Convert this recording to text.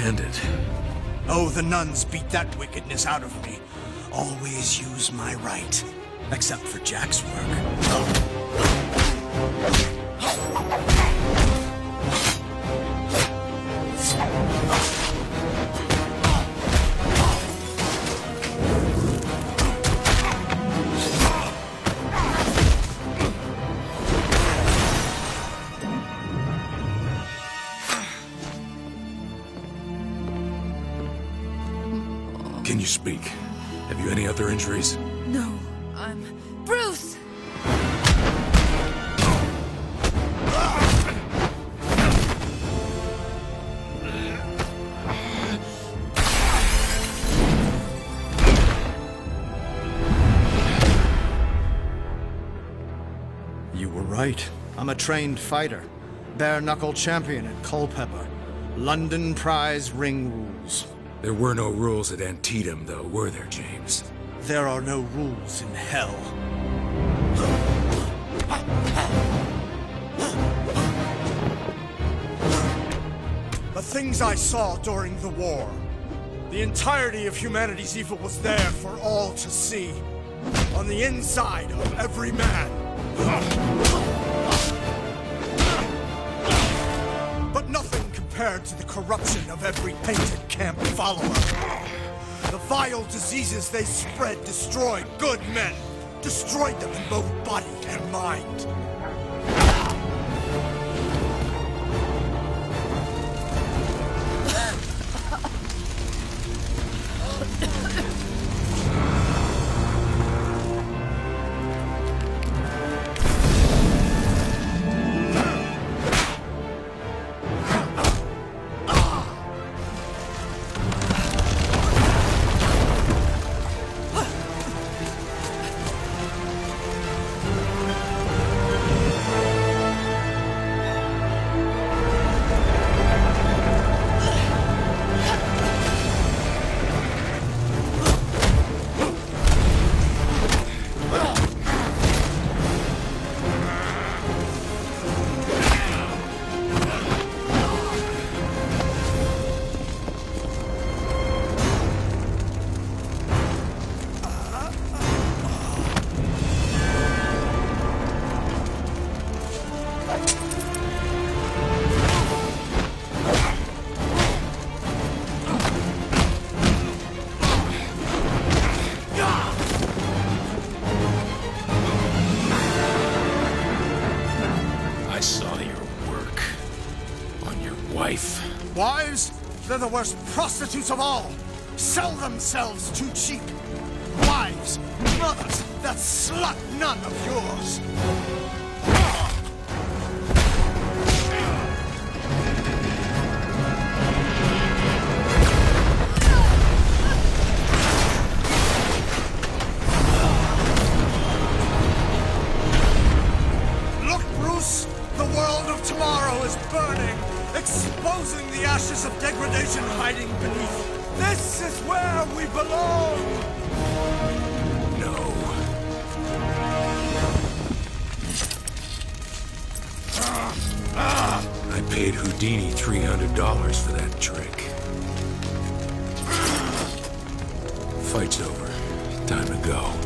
intended. Oh, the nuns beat that wickedness out of me. Always use my right. Except for Jack's work. Can you speak? Have you any other injuries? No, I'm... Bruce! You were right. I'm a trained fighter. Bare-knuckle champion at Culpeper. London prize ring rules. There were no rules at Antietam, though, were there, James? There are no rules in hell. The things I saw during the war. The entirety of humanity's evil was there for all to see. On the inside of every man. But nothing compared to the corruption of every painted camp follower. The vile diseases they spread destroyed good men. Destroyed them in both body and mind. Wives? They're the worst prostitutes of all. Sell themselves too cheap. Wives, mothers, that slut none of yours. Look, Bruce, the world of tomorrow is burning. Exposing the ashes of degradation hiding beneath. This is where we belong! No. I paid Houdini $300 for that trick. Fight's over. Time to go.